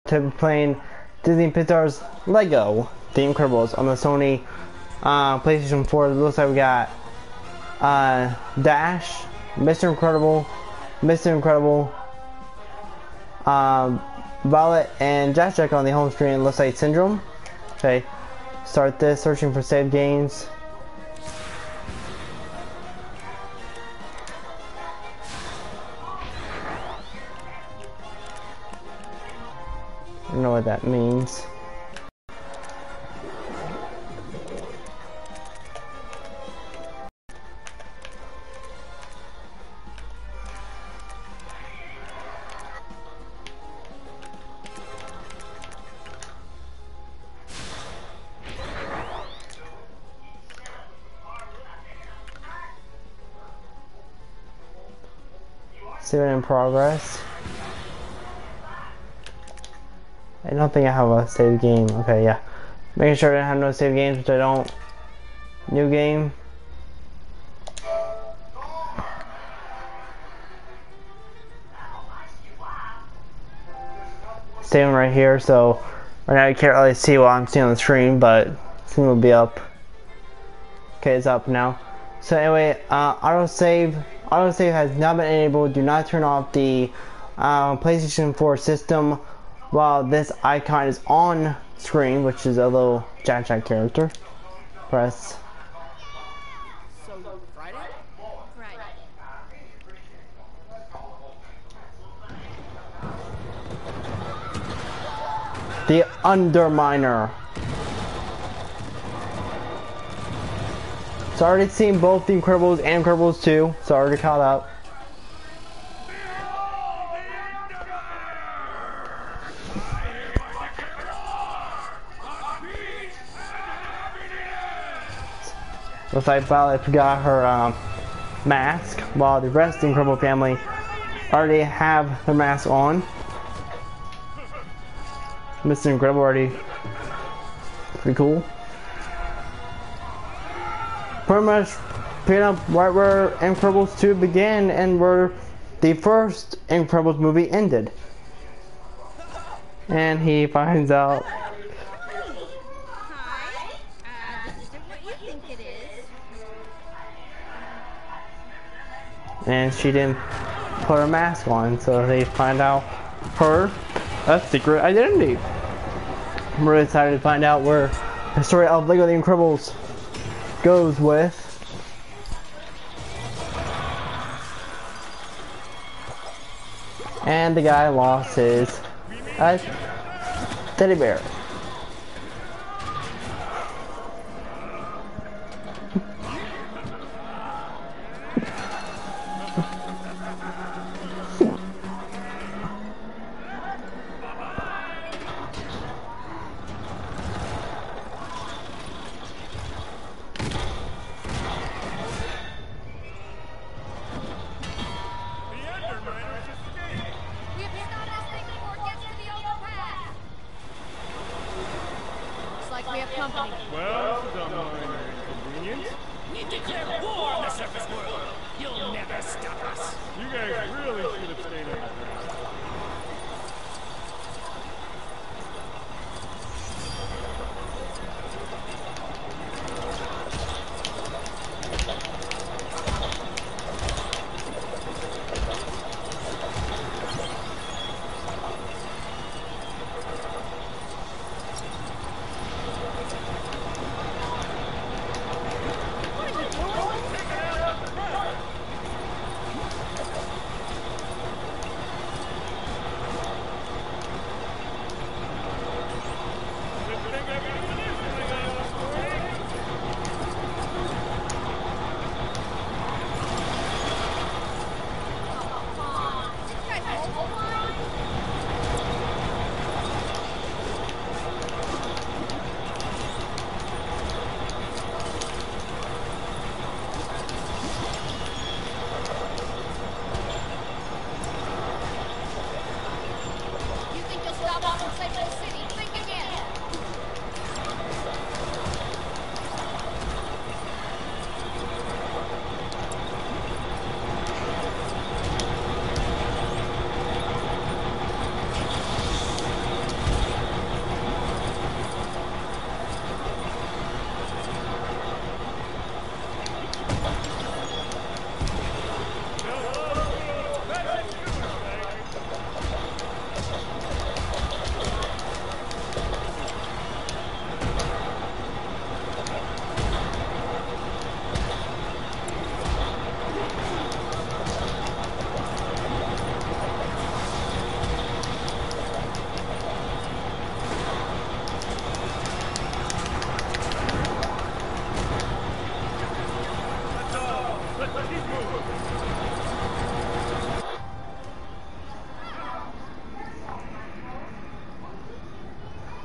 to be playing Disney Pixar's Lego The Incredibles on the Sony PlayStation 4. It looks like we got Dash, Mr. Incredible, Violet, and Jack on the home screen. It looks like Syndrome. Okay, start this, searching for save games. I don't know what that means. Save it in progress. I don't think I have a save game. Okay, yeah. Making sure I have no save games, which I don't. New game. Saving right here, so right now you can't really see what I'm seeing on the screen, but soon will be up. Okay, it's up now. So anyway, autosave has not been enabled. Do not turn off the PlayStation 4 system while this icon is on screen, which is a little Jack character. Press. So Friday? Right. The Underminer. So I already seen both The Incredibles and Incredibles 2, so I already caught up. Looks like Violet forgot her mask, while the rest of the Incredible family already have their mask on. Mr. Incredible already pretty cool. Pretty much picking up right where Incredibles 2 began and where the first Incredibles movie ended. And he finds out. Hi. This isn't what you think it is. And she didn't put her mask on, so they find out her secret identity. I'm really excited to find out where the story of Lego The Incredibles goes with. And the guy lost his teddy bear. We have to stop this thing before it gets to the overpass. Looks like we have company. Well, this is a minor inconvenience.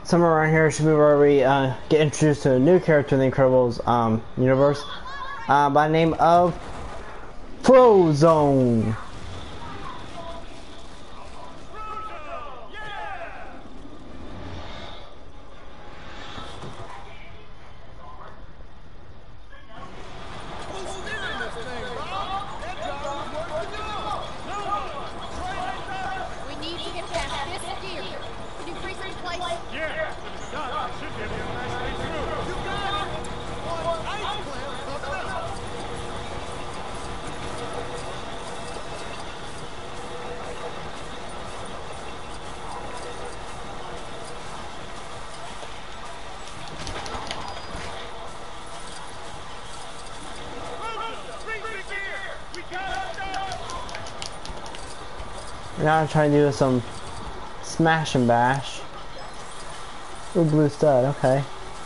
somewhere around here should be where we get introduced to a new character in the Incredibles universe by the name of Frozone. We need to get past this gear. Can you freeze it in place? Yeah, if it's done, I should get here a nice way through. You got it! One ice clam coming up! Freeze the gear! We got it done! Now I'm trying to do some smash and bash. Ooh, blue stud, okay.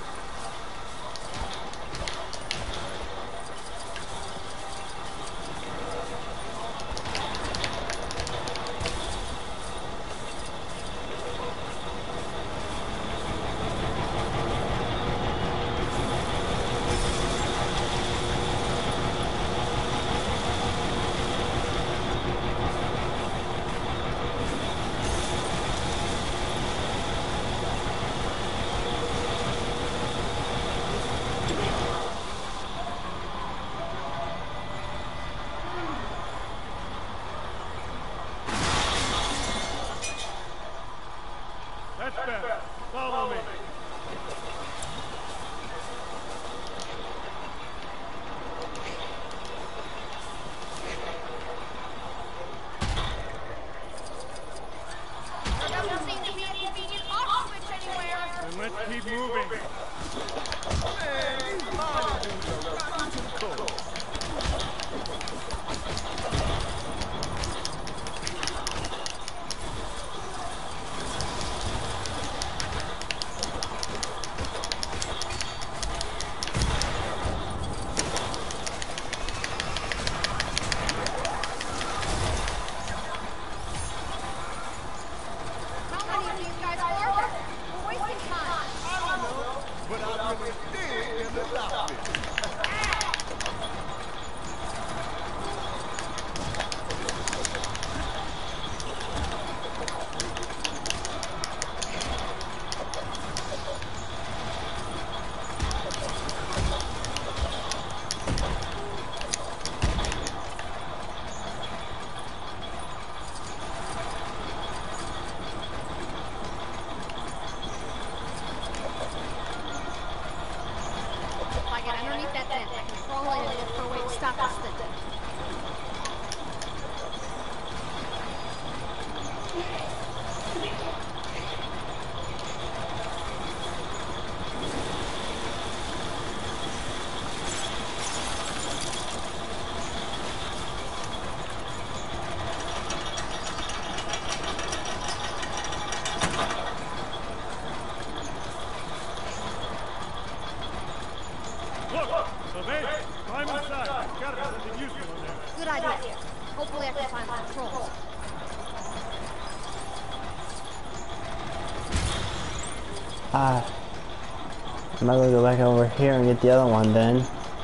That's better. Follow me. There doesn't seem to be a convenient off switch anywhere. And let's keep moving. Man, these mining dudes are rotten to the core. How many of these guys are there? We're wasting time. I don't know, but I really dig in this outfit. If I get underneath that tent, I can crawl in and look for a way to stop this thing. Look, Sylvain, climb inside. There's gotta be something useful in there. Good idea. Hopefully I can find the controls. I might as well go back over here and get the other one then.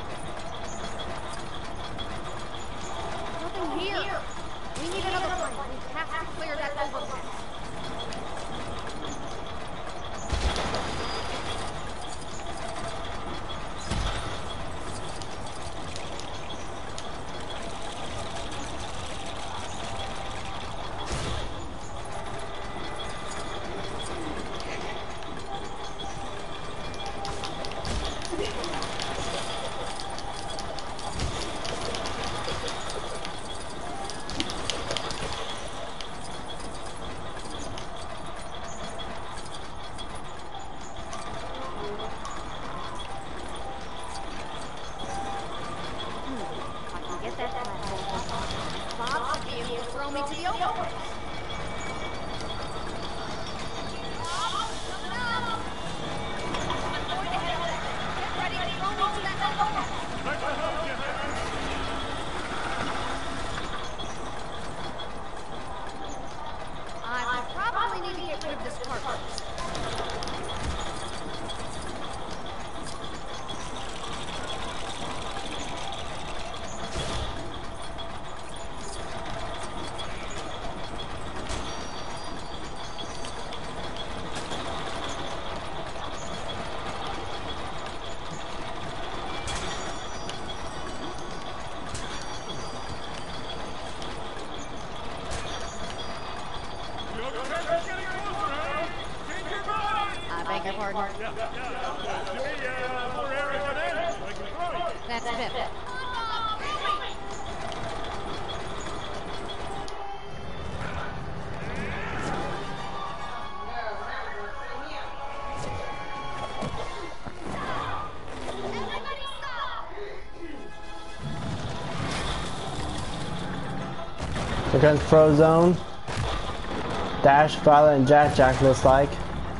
Nothing here. We need another plane. We have to clear that overpass. I can get that platform. Bob should be able to throw me to the overpass. Bob, coming up. I'm going to head over. Get ready to throw me to that overpass. Like the hose, you Henry. I will probably need to get rid of this carpet. pardon. Yeah. Give me more air at that end so I can throw you. That's Pip. Everybody stop! Here comes Frozone. Dash, Violet, and Jack looks like.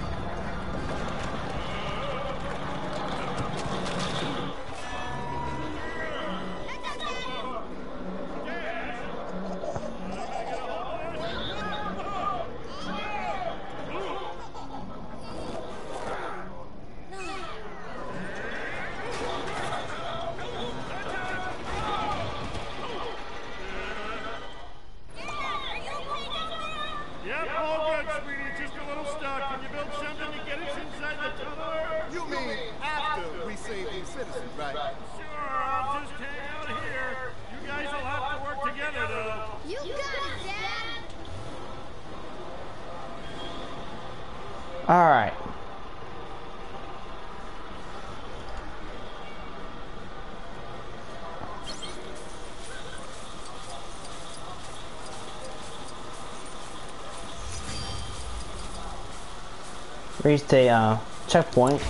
Yep, all good, sweetie. Just a little stuck. Can you build something to get us inside the tunnel? You mean after we save these citizens, right? Sure, I'll just hang out here. You guys will have to work together, though. You got it, Dad! Alright. Reached a checkpoint.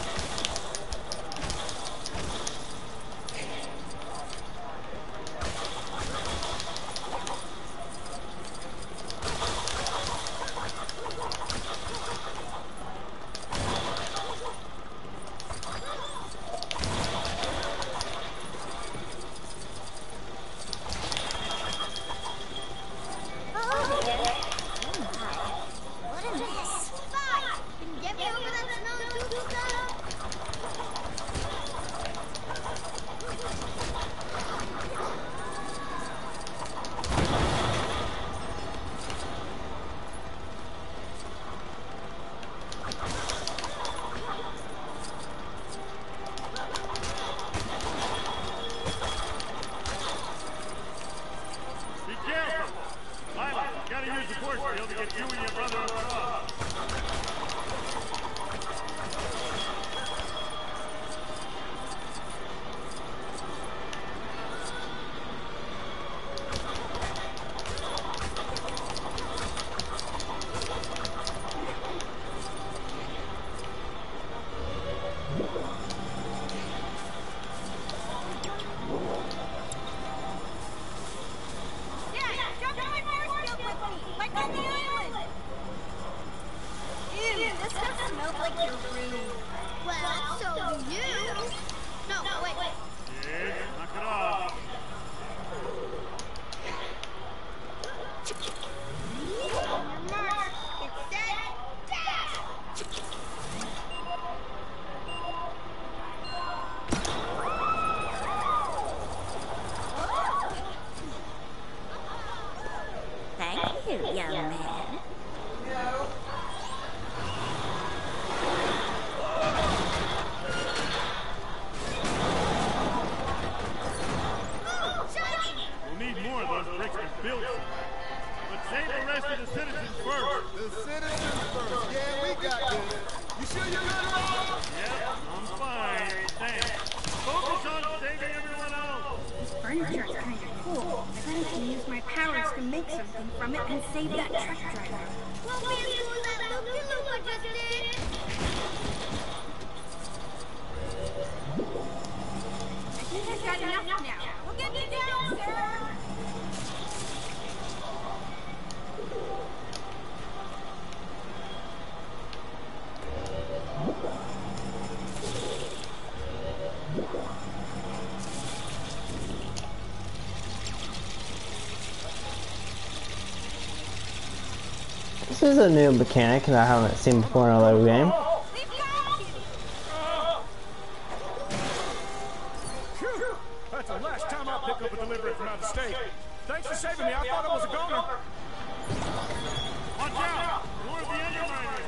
What a mess! Bye! Can you get me over that snow too, stuff? Be careful. Lila, you gotta use the force field to get you and your brother across. Yeah, jump in my force field with me, like on the island. Ew, this stuff smells like your room. Well, so do you. No, wait. Kids, knock it off. On your mark. It's set. Dash! Thank you, young man. We'll need more of those bricks to build something. But save the rest of the citizens first. The citizens first. Yeah, we got this. You sure you're good, Rob? Yep, I'm fine. Thanks. Focus on saving everyone else. This furniture is kind of cool. I bet I can use my powers to make something from it and save that truck driver. Won't be as cool as that Loopy just did. I think I've got enough now. We'll get you down, sir. This is a new mechanic that I haven't seen before in a Lego game. We've got you. Phew! That's the last time I'll pick up a delivery from out of state. Thanks for saving me. I thought I was a goner. Watch out! More of the underminers,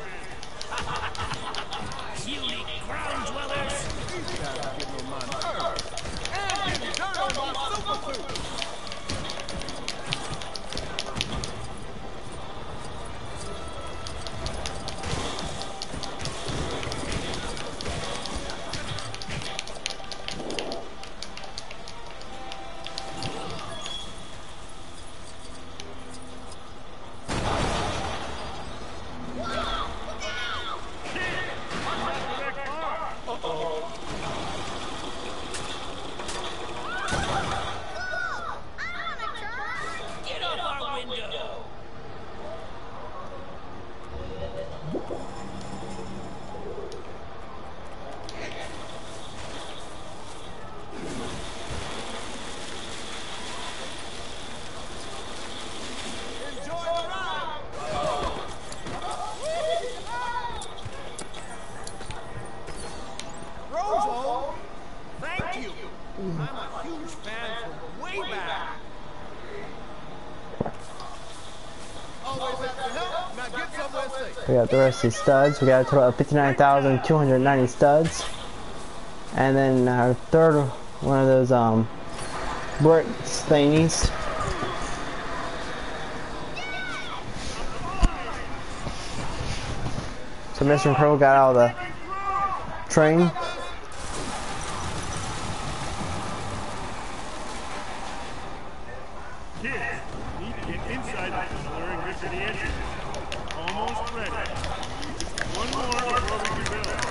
man. Puny ground dwellers! These guys are getting on my nerves. And getting dirt on my super suit. I'm a huge fan from way back. Always have to help. Now get somewhere safe. We got the rest of these studs. We got a total of 59,290 studs. And then our third one of those brick thingies. So Mr. Incredible got out of the train. Kids, need to get inside the tunnel and get to the entrance. Almost ready. Just one more before we can build.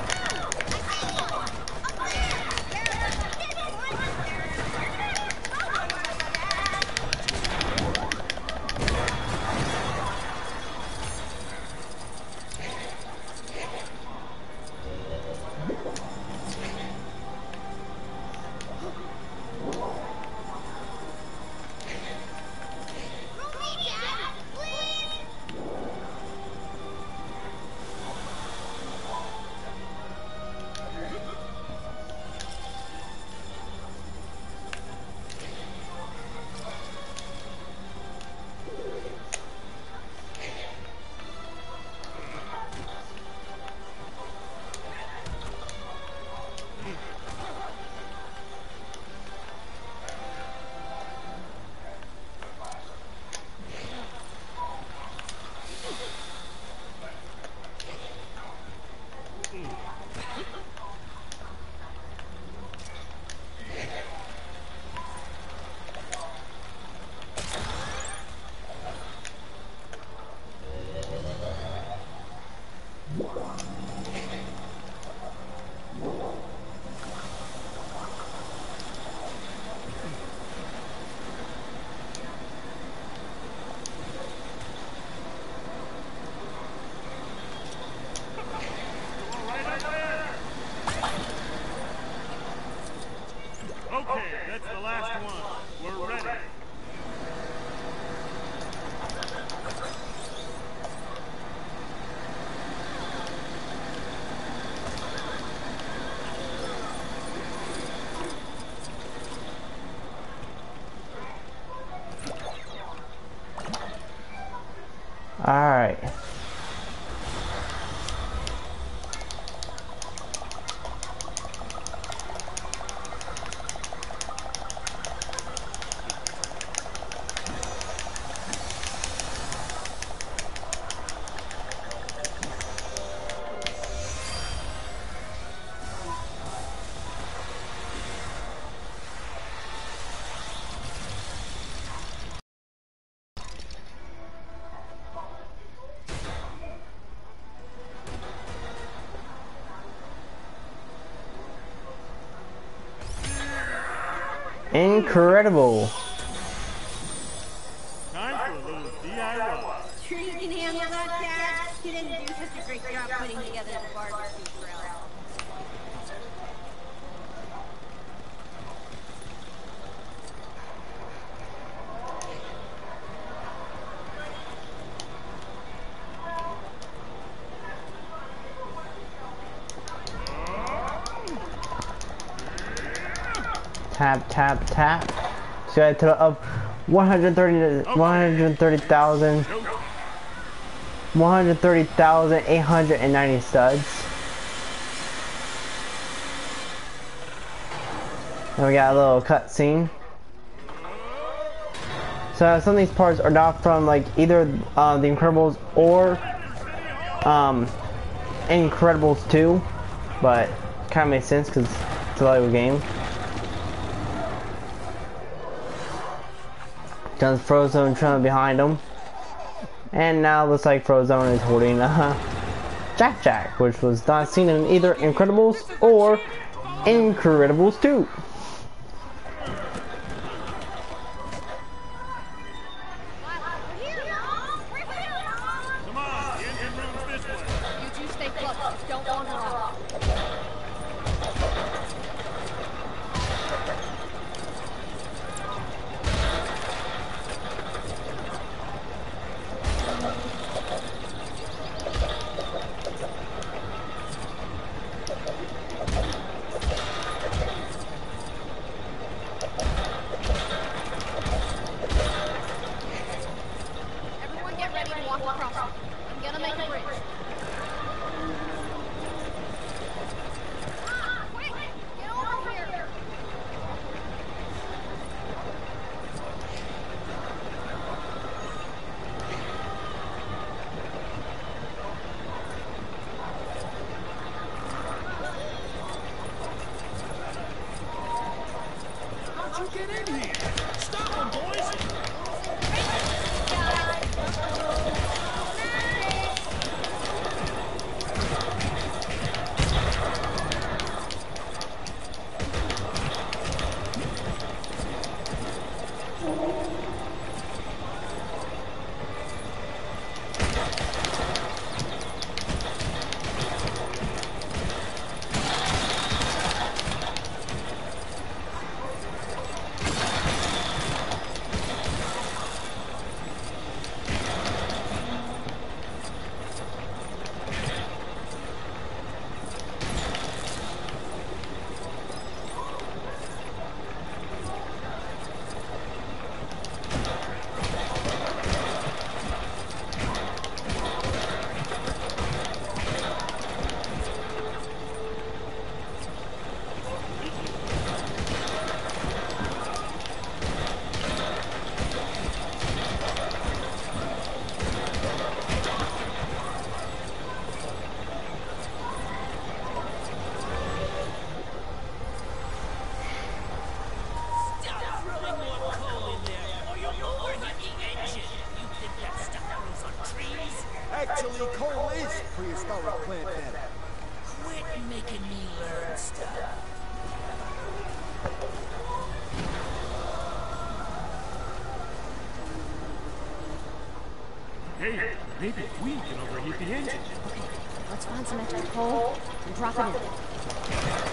Okay, that's the last one. We're ready. All right. Incredible. Time for a little DIY. Sure you can handle that, Dad? You didn't do such a great job putting together the barbecue grill. Tap, tap, tap. So I total of 130,890 studs. And we got a little cutscene. So some of these parts are not from like either The Incredibles or Incredibles 2, but kind of makes sense because it's a Lego game. Done Frozone trailing behind him. And now looks like Frozone is holding Jack Jack, which was not seen in either Incredibles or Incredibles 2. Come on, the engine room's this way. You two stay close. Just don't wander off. you get in here? Stop him, boys! Actually, coal is prehistoric plant matter. Quit making me learn stuff. Hey, maybe we can overheat the engine. Okay, let's find some extra coal and drop it in.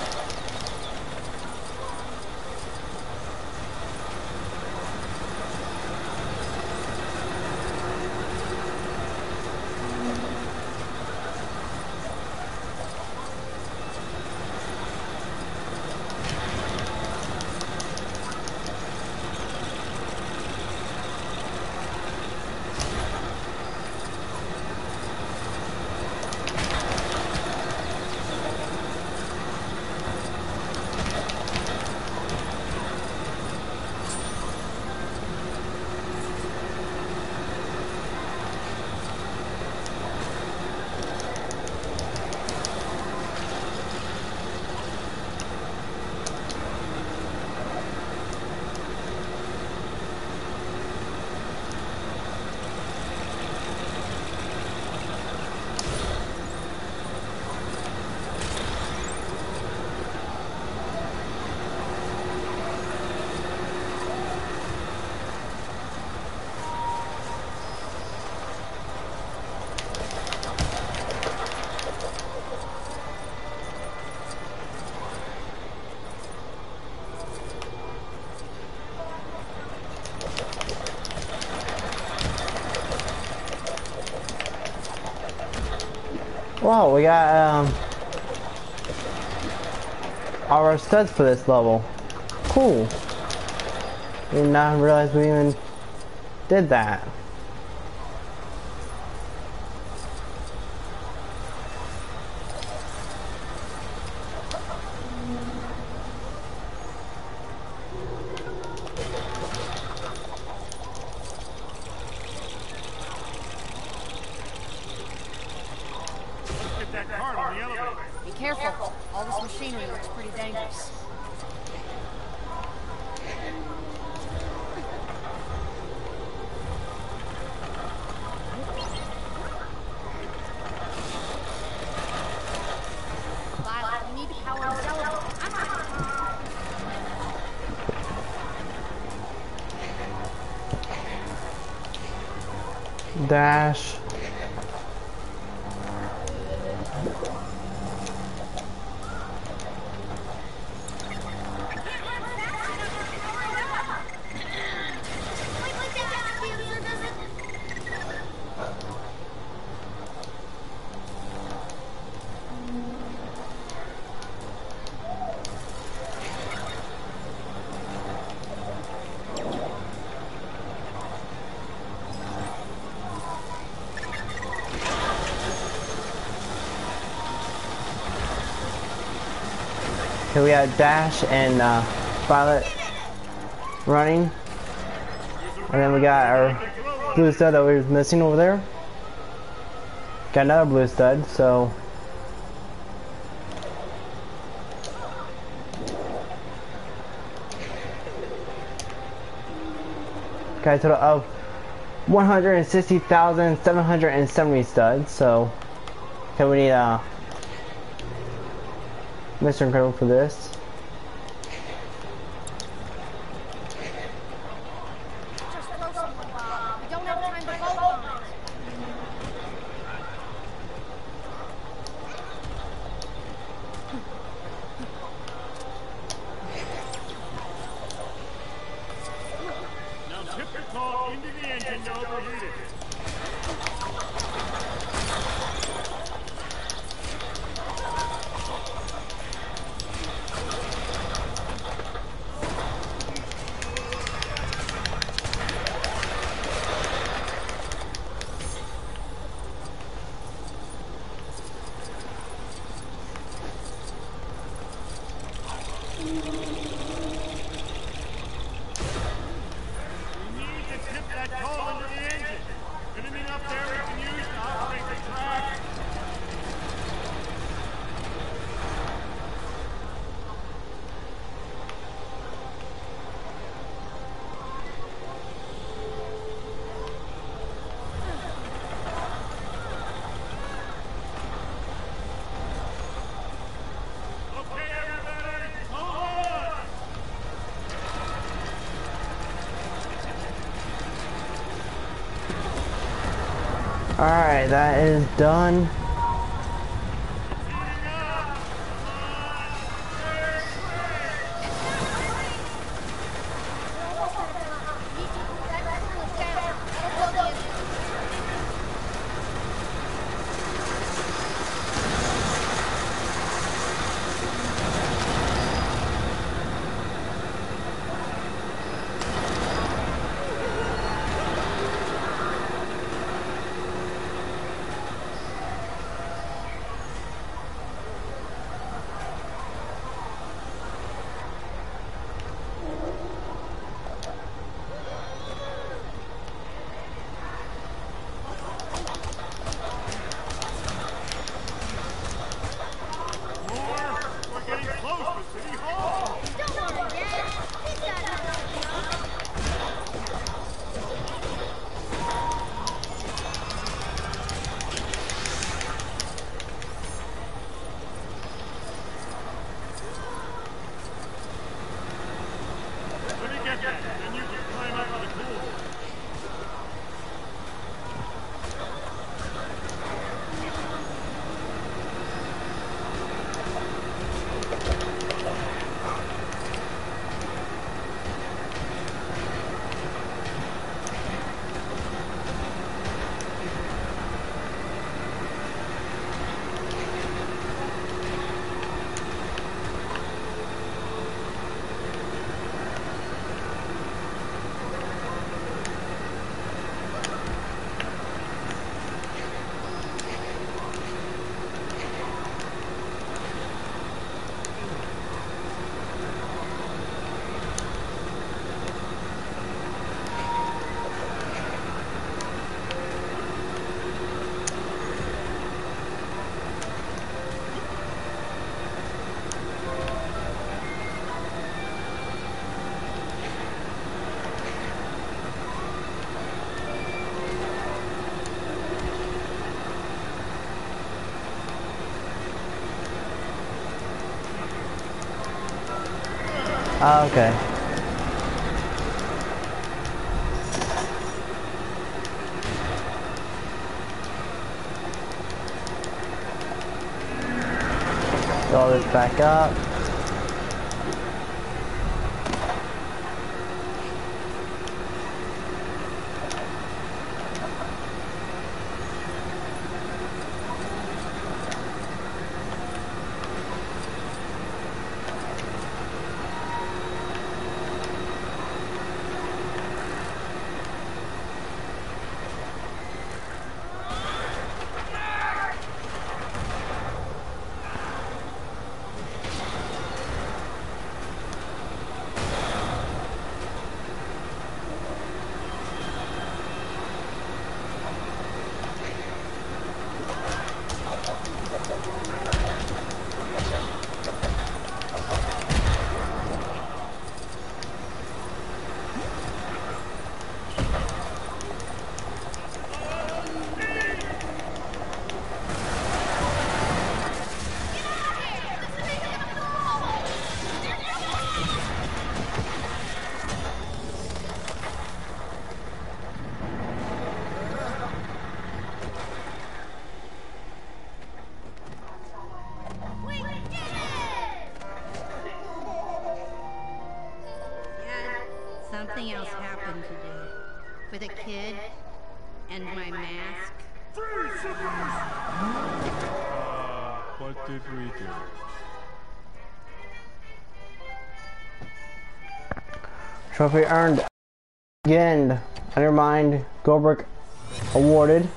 Wow, we got our studs for this level. Cool. Did not realize we even did that. Get that card on the elevator. Be careful. All this machinery looks pretty dangerous. Violet, we need to power this elevator. I'm not. Dash. Okay, we got Dash and Violet running. And then we got our blue stud that we was missing over there. Got another blue stud, so got a total of 160,770 studs. So, okay, we need Mr. Incredible for this. Just throw someone, Bob. We don't have time to vote on it. Now tip the caulk into the engine to overheat it. That coal into the engine. Anything up there we can use to operate the track? Okay, everybody, hold on! Alright, that is done. We're getting close to City Hall. Don't worry, Dad. He's got it. Let me get that, then you can climb up on the pool. Okay. Fill this back up. Something else happened today. With a kid and my mask. What did we do? Trophy earned. Again, Undermined Goldberg awarded.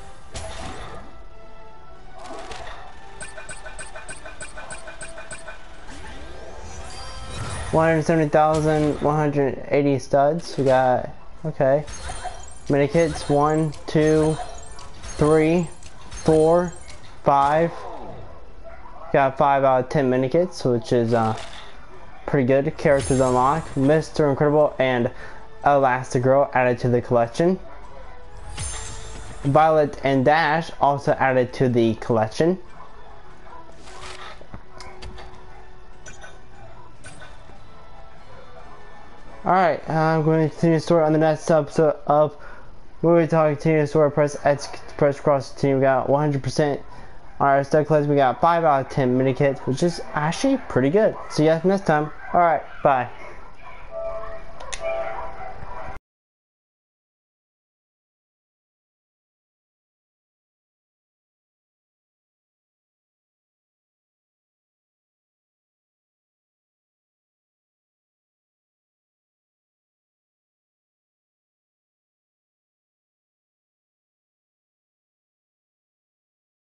$170,180 studs. We got, okay. Medikits 1, 2, 3, 4, 5. Got 5 out of 10 medikits, which is pretty good. Characters unlocked. Mr. Incredible and Elastigirl added to the collection. Violet and Dash also added to the collection. Alright, I'm going to continue the story on the next episode of Movie Talk. Continue the story, press X, press cross, continue. We got 100% on our stud collection. We got 5 out of 10 mini kits, which is actually pretty good. See you guys next time. Alright, bye.